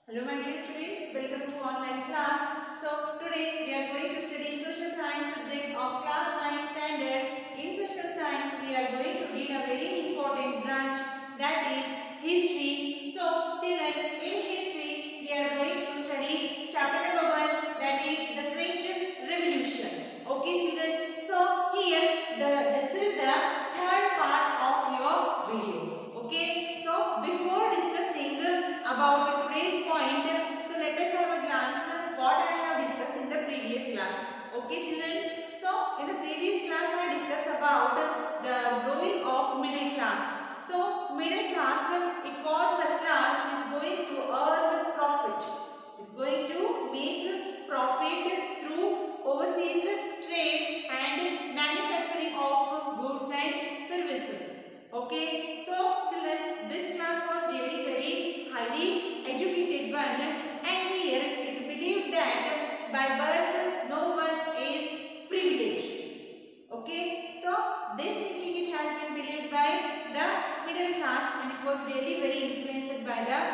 Hello my dear students, welcome to online class. So today we are going to study social science subject of class 9 standard. In social science we are going to deal a very important branch, that is history. So children, in history we are going to study chapter number 1, that is the French Revolution. Okay children, so here this is the third part of your video. Okay, so before discussing about today's point, so let us have a glance what I have discussed in the previous class. Okay children, so in the previous class I discussed about the growing of middle class. So middle class, it was the class which is going to earn profit, is going to make profit through overseas trade and manufacturing of goods and services. Okay, so children, this class was really very highly educated one, and here it believed that by birth no one is privileged. Okay, so this thinking, it has been believed by the middle class, and it was really very influenced by the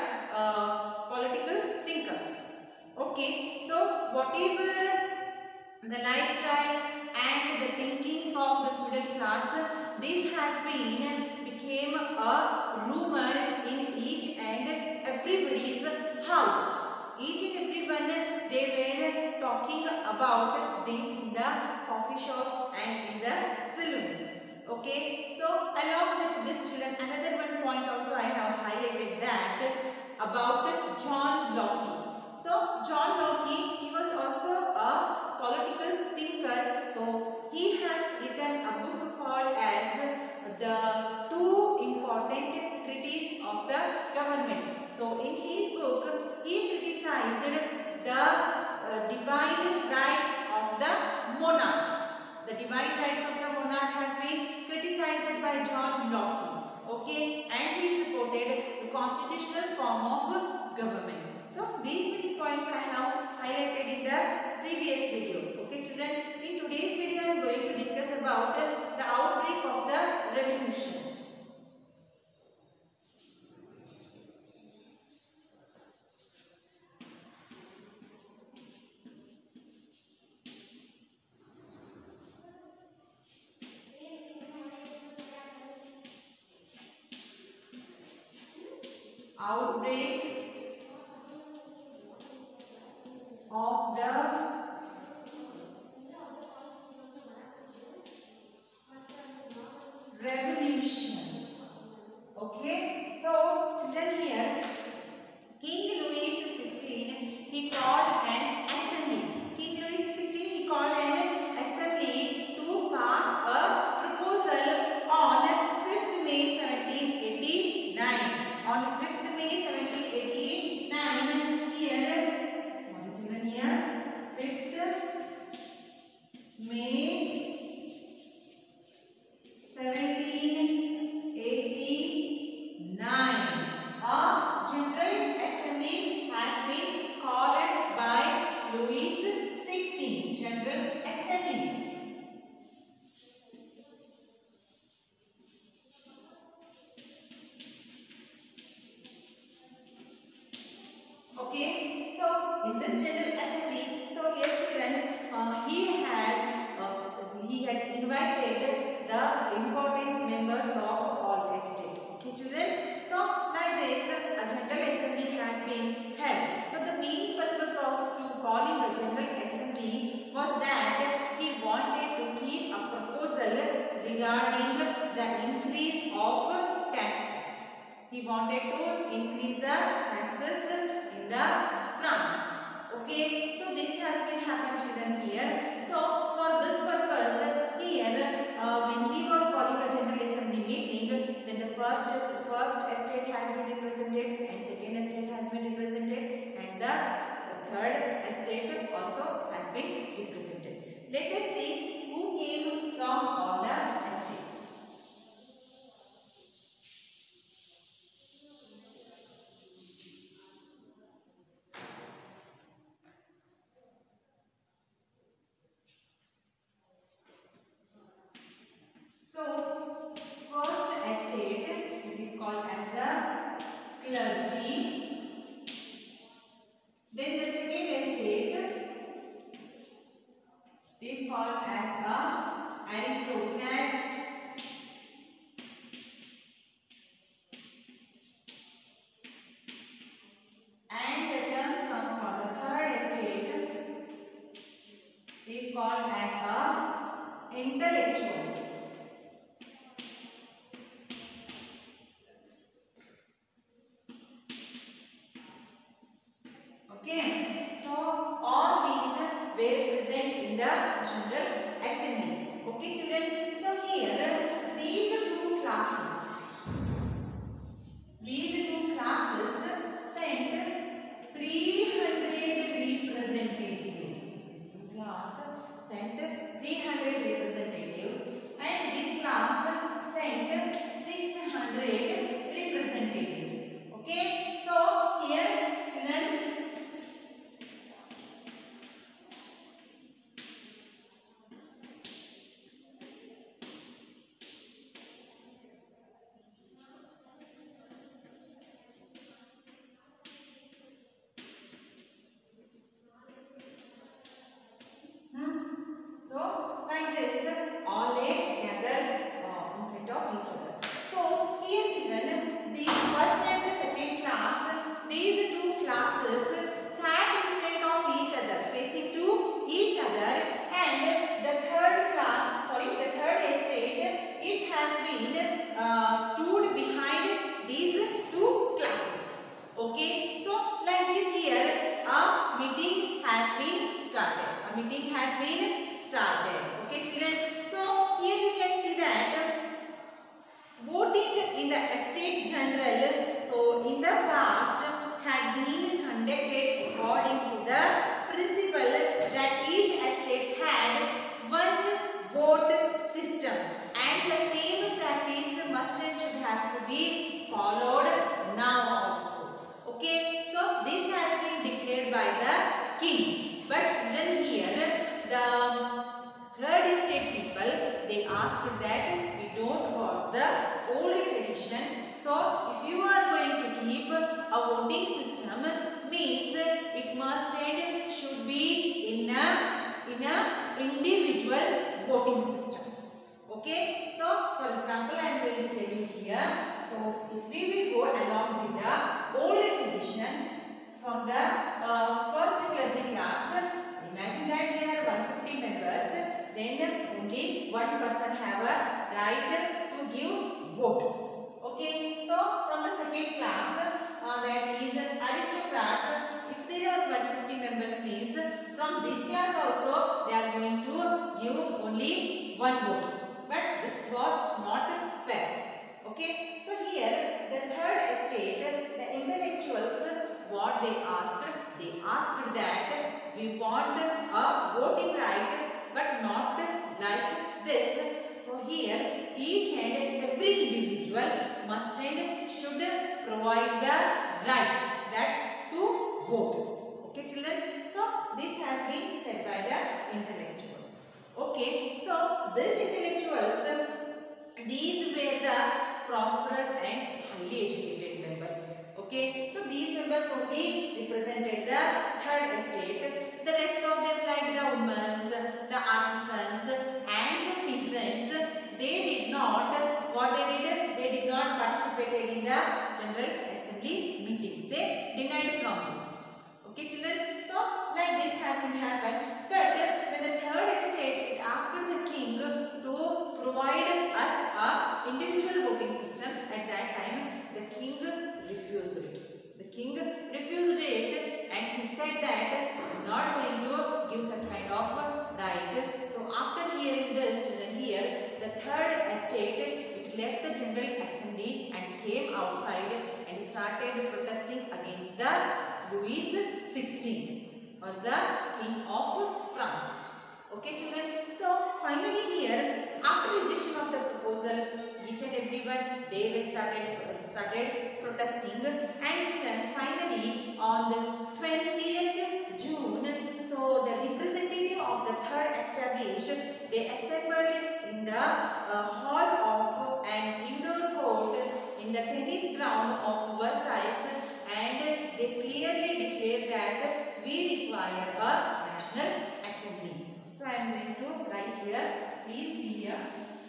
political thinkers. Okay, so whatever the lifestyle and the thinkings of this middle class, this has been became a rumor in each and everybody's house. Each and everyone, they were talking about this in the coffee shops and in the saloons. Okay, so along with this children, another one point also I have highlighted, that about John Locke. So John Locke, he was also a political thinker. So he has written a book called as the Two Important Treaties of the Government. So in his book, he criticized the divine rights of the monarch. The divine rights of the monarch has been criticized by John Locke. Okay, and he supported the constitutional form of government. So these many points I have highlighted in the previous video. Okay children, in today's video I am going to discuss about the outbreak of the revolution. Outbreak of the revolution. Okay, so children, here King Louis XVI, he called an assembly. King Louis XVI, he called an assembly to pass a proposal on 5th May 1789. On 5th May 1789, here, sorry children, here 5th May 1789, a general assembly has been called by Louis XVI. General assembly. Okay, so in this general assembly, so here children, he had invited the important members of all estate. Okay children, so like this a general assembly has been held. So the main purpose of calling a general assembly was that he wanted to keep a proposal regarding the increase of taxes. He wanted to increase the taxes in the France. Okay, so this has been happened children here. So for this purpose, here when he was calling a general assembly meeting, then the first estate has been represented, and second estate has been represented, and the third estate also has been represented. Let us see who came from all the estates. So, first estate, it is called as the clergy. Okay. So all these were present in the General Assembly. Okay, children. So here these two classes sent 300 representatives. This class sent 300 representatives and this class sent 600 representatives. Okay. So here children, so like this, all they gather in front of each other. So here children, the first and the second class, these two classes sat in front of each other, facing to each other, and the third estate, it has been stood behind these two classes. Okay, so like this here, a meeting has been started. Okay, children. So here you can see that voting in the estate general, so in the past, had been conducted according to the principle that each estate had one vote system, and the same practice must and should have to be followed now also. Okay, so this has been declared by the king. But children, here the third estate people, they asked that we don't want the old tradition. So if you are going to keep a voting system, means it must and should be in a individual voting system. Okay. So for example, I am going to tell you here. So if we will go along with the old tradition from the first clergy class, imagine that there are 150 members, then only one person have a right to give vote. Okay, so from the second class, that is aristocrats, if there are 150 members means from this class also they are going to give only one vote. But this was not fair. Okay, so here the third estate, the intellectuals, what they asked that we want a voting right, but not like this. So here each and every individual must and should provide the right that to vote. Okay, children. So this has been said by the intellectuals. Okay, so these intellectuals, these were the prosperous and highly educated members. Okay, so these members only represented the third estate. The rest of them, like the women, the artisans and the peasants, they did not, they did not participate in the General Assembly meeting. They denied from this. Okay, children. So like this has been happened. But when the third estate asked the king to provide us a individual voting system, at that time the king refused it. And he said that I am not going to give such kind of right. So after hearing this, children, here the third estate, it left the General Assembly and came outside and started protesting against the Louis XVI, was the king of France. Okay, children. So finally here, after rejection of the proposal, each and everyone, they will started protesting, and children, finally on the 20th June, so the representative of the third established, they assembled in the hall of an indoor court in the tennis ground of Versailles, and they clearly declared that we require a national assembly. So I am going to write here. Please see here.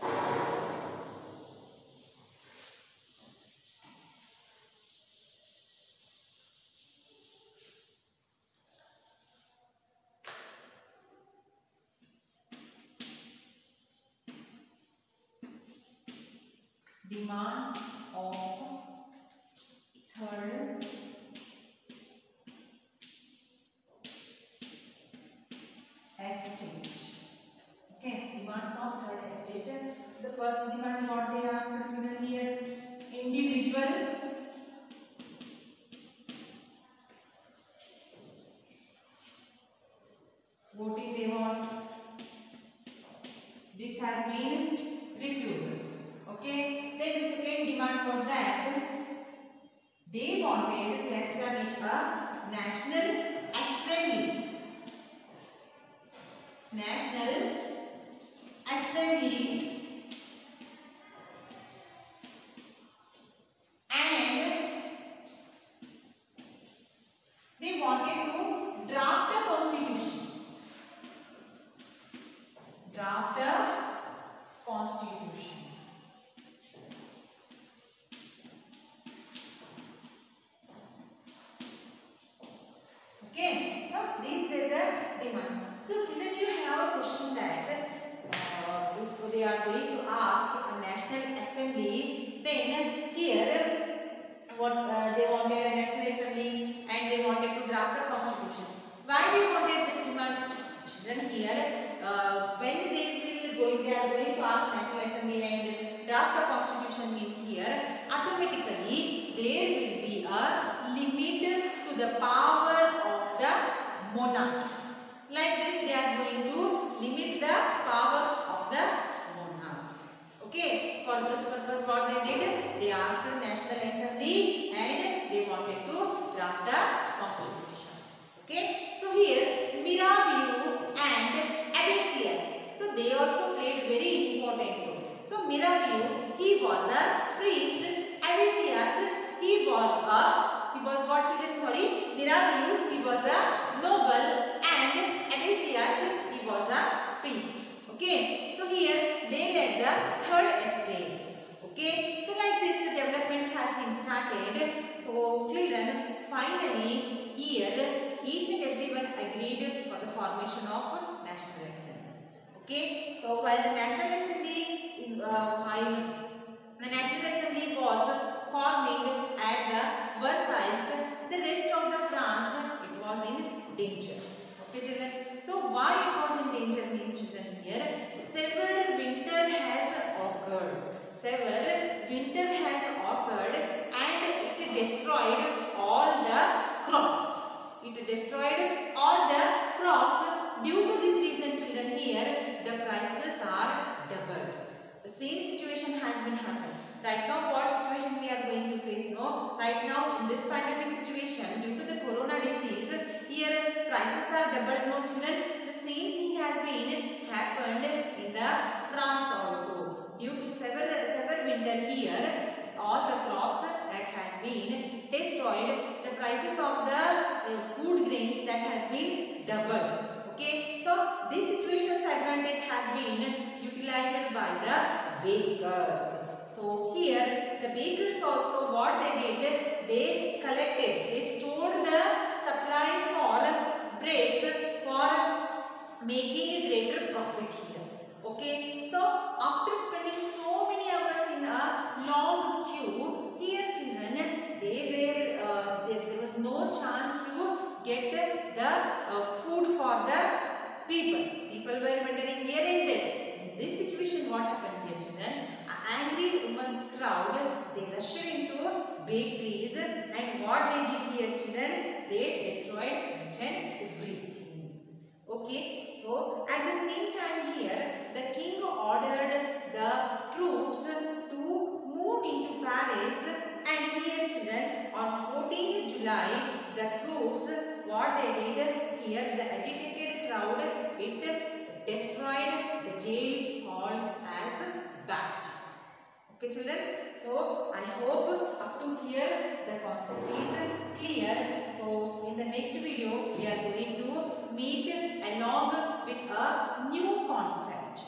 Demands of third a National Assembly. National Assembly. And they wanted to draft a constitution. Draft a constitution. Okay, so these were the demands. So children, you have a question that if they are going to ask a National Assembly, then here what they wanted a National Assembly and they wanted to draft a constitution. Why they wanted this demand? So children, here when they are going to ask National Assembly and draft a constitution means here automatically there will be a limit to the power of the monarch. Like this they are going to limit the powers of the monarch. Okay, for this purpose what they did? They asked the National Assembly and they wanted to draft a constitution. Okay, so here Mirabeau and Abbassius, so they also played very important role. So Mirabeau, he was a priest. Abbassius, he was what children? Sorry, Mirabeau, he was a noble, and Abbassius, he was a priest. Okay, so here they led the third estate. Okay, so like this the developments has been started. So children, finally here each and everyone agreed for the formation of National Assembly. Okay, so while the National Assembly was forming at the Versailles, the rest of the France, it was in danger. Okay children, so why it was in danger means children here, severe winter has occurred. Severe winter has occurred and it destroyed all the crops. It destroyed all the crops. Due to this reason children here, the prices are doubled. The same situation has been happened. Right now what situation we are going to face? No, right now in this pandemic situation due to the corona disease, here prices are doubled. No children, the same thing has been happened in the France also. Due to severe winter here, all the crops that has been destroyed, the prices of the food grains that has been doubled. Okay, so this situation's advantage has been utilized by the bakers. So here the bakers also what they did, they collected, they stored the supply for breads for making a greater profit here. Okay, so after spending so many hours in a long queue, here children there was no chance to get the food for the people. People were wandering here and there. In this situation what happened here children? Angry women's crowd, they rushed into bakeries and what they did here children, they destroyed each and everything. Okay, so at the same time here, the king ordered the troops to move into Paris, and here children on 14th July, the troops, what they did here, the agitated crowd, it destroyed the jail called as Bastille. Okay children, so I hope up to here the concept is clear. So in the next video we are going to meet along with a new concept.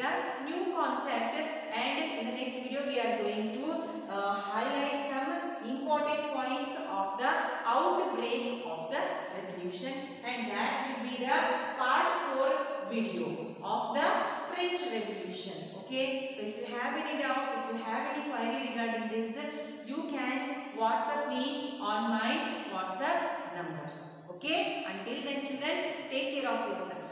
And in the next video we are going to highlight some important points of the outbreak of the revolution, and that will be the part 4 video of the French Revolution. Okay, so if you have any doubts, if you have any query regarding this, you can WhatsApp me on my WhatsApp number. Okay, until then children, take care of yourself.